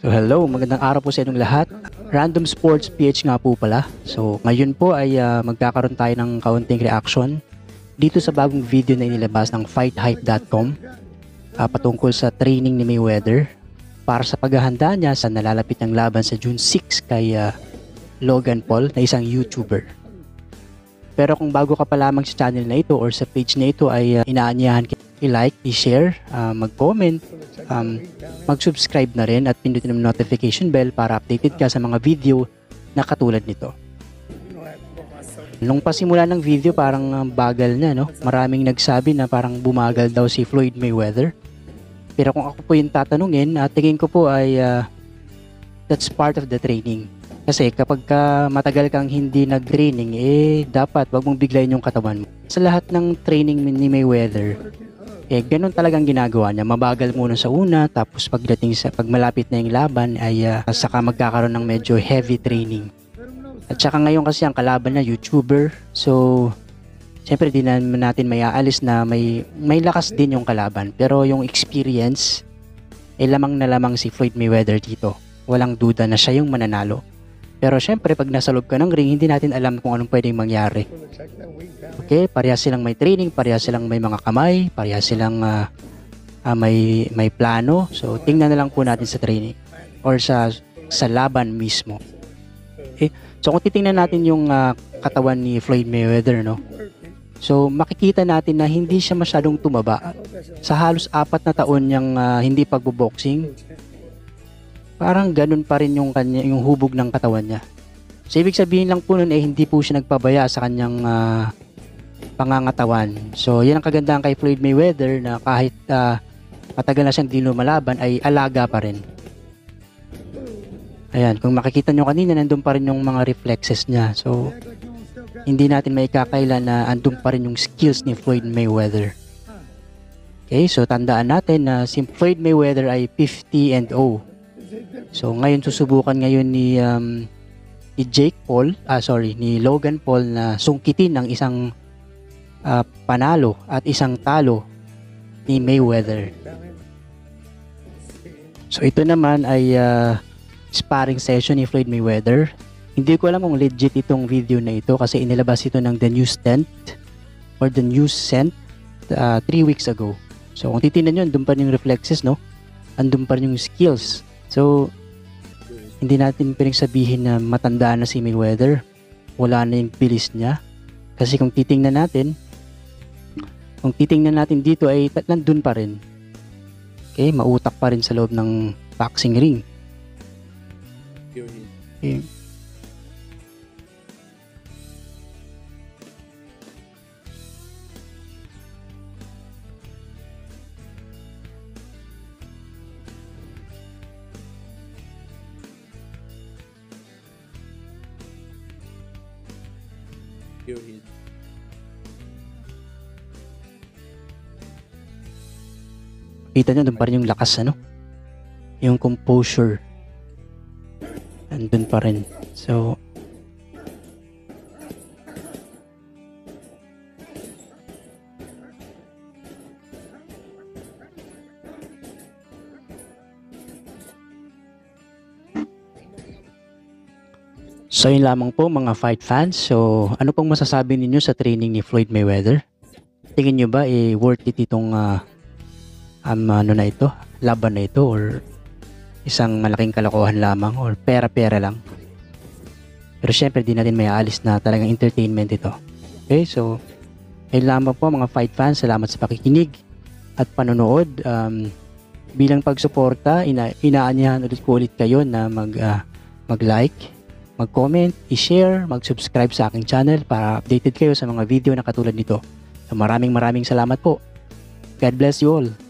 So hello, magandang araw po sa inyong lahat. Random Sports PH nga po pala. So ngayon po ay magkakaroon tayo ng kaunting reaction dito sa bagong video na inilabas ng FightHype.com patungkol sa training ni Mayweather para sa paghahanda niya sa nalalapit ng laban sa June 6 kay Logan Paul na isang YouTuber. Pero kung bago ka pa lamang sa channel na ito or sa page na ito ay inaanyahan i-like, i-share, mag-comment, mag-subscribe na rin at pindutin ang notification bell para updated ka sa mga video na katulad nito. Nung pasimula ng video parang bagal na, no? Maraming nagsabi na parang bumagal daw si Floyd Mayweather. Pero kung ako po yung tatanungin, tingin ko po ay that's part of the training. Kasi kapag matagal kang hindi nag-training, dapat wag mong biglayin yung katawan mo. Sa lahat ng training ni Mayweather, ganun talagang ginagawa niya. Mabagal muna sa una, tapos pag malapit na yung laban, ay saka magkakaroon ng medyo heavy training. At saka ngayon kasi ang kalaban na YouTuber, so siyempre di natin may aalis na may lakas din yung kalaban. Pero yung experience, lamang na lamang si Floyd Mayweather dito. Walang duda na siya yung mananalo. Pero syempre pag nasa loob ka ng ring, hindi natin alam kung anong pwedeng mangyari. Okay, parehas silang may training, parehas silang may mga kamay, parehas silang may plano. So tingnan na lang po natin sa training or sa laban mismo. Okay? So kung titingnan natin yung katawan ni Floyd Mayweather, no? So makikita natin na hindi siya masyadong tumaba. Sa halos 4 na taon niyang hindi pagbo-boxing, parang ganun pa rin yung hubog ng katawan niya. So ibig sabihin lang po nun hindi po siya nagpabaya sa kanyang pangangatawan. So yan ang kagandahan kay Floyd Mayweather na kahit matagal na siyang di lumalaban ay alaga pa rin. Ayan, kung makikita nyo kanina nandun pa rin yung mga reflexes niya. So hindi natin maikakaila na andun pa rin yung skills ni Floyd Mayweather. Okay, so tandaan natin na si Floyd Mayweather ay 50-0. So ngayon susubukan ngayon ni ni Logan Paul na sungkitin ng isang panalo at isang talo ni Mayweather. So ito naman ay sparring session ni Floyd Mayweather. Hindi ko alam kung legit itong video na ito kasi inilabas ito ng The News Tent or The News Cent 3 weeks ago. So kung titingnan nyo, andun pa rin yung reflexes, no? Andun pa rin yung skills. So hindi natin pwedeng sabihin na matandaan na si Mayweather. Wala na yung bilis niya. Kasi kung titingnan natin dito ay nandun pa rin. Okay, mautak pa rin sa loob ng boxing ring. Okay. Kita nyo, doon pa rin yung lakas, ano? Yung composure. Andun pa rin. So, yun lamang po mga fight fans. So, ano pong masasabi ninyo sa training ni Floyd Mayweather? Tingin nyo ba worth it itong laban na ito or isang malaking kalokohan lamang or pera-pera lang? Pero syempre di natin may aalis na talagang entertainment ito. Okay, so yun lamang po mga fight fans. Salamat sa pakikinig at panonood. Bilang pagsuporta, inaanyahan ulit kayo na mag-like, mag-comment, i-share, mag-subscribe sa aking channel para updated kayo sa mga video na katulad nito. So maraming salamat po. God bless you all.